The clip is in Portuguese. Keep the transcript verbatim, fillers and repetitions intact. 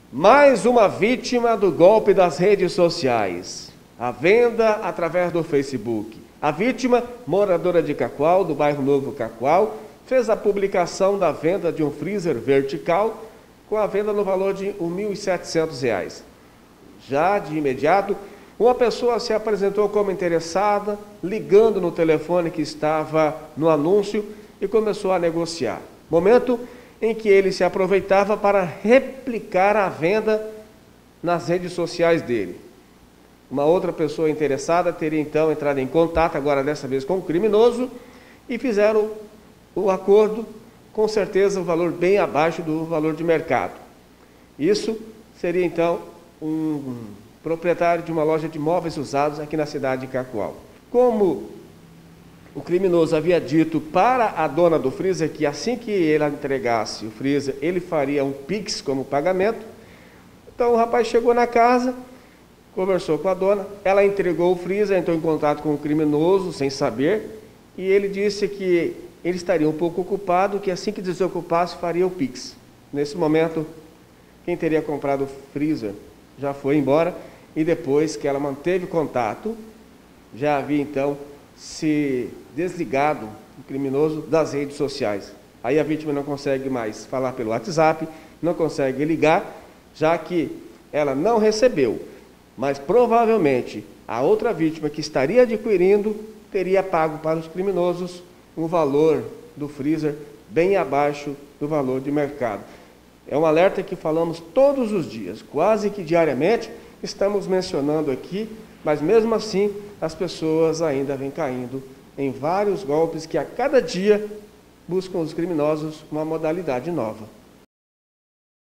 Mais uma vítima do golpe das redes sociais. A venda através do Facebook. A vítima, moradora de Cacoal, do bairro Novo Cacoal, fez a publicação da venda de um freezer vertical com a venda no valor de mil e setecentos reais. Já de imediato, uma pessoa se apresentou como interessada, ligando no telefone que estava no anúncio e começou a negociar. Momento em que ele se aproveitava para replicar a venda nas redes sociais dele. Uma outra pessoa interessada teria então entrado em contato, agora dessa vez com o criminoso, e fizeram o acordo, com certeza um valor bem abaixo do valor de mercado. Isso seria então um proprietário de uma loja de móveis usados aqui na cidade de Cacoal. Como o criminoso havia dito para a dona do freezer que assim que ele entregasse o freezer, ele faria um Pix como pagamento, então o rapaz chegou na casa, conversou com a dona, ela entregou o freezer, entrou em contato com o criminoso sem saber, e ele disse que ele estaria um pouco ocupado, que assim que desocupasse faria o Pix. Nesse momento, quem teria comprado o freezer já foi embora, e depois que ela manteve contato, já havia então se desligado o criminoso das redes sociais. Aí a vítima não consegue mais falar pelo WhatsApp, não consegue ligar, já que ela não recebeu, mas provavelmente a outra vítima que estaria adquirindo teria pago para os criminosos um valor do freezer bem abaixo do valor de mercado. É um alerta que falamos todos os dias, quase que diariamente estamos mencionando aqui, mas mesmo assim as pessoas ainda vêm caindo em vários golpes que a cada dia buscam os criminosos uma modalidade nova.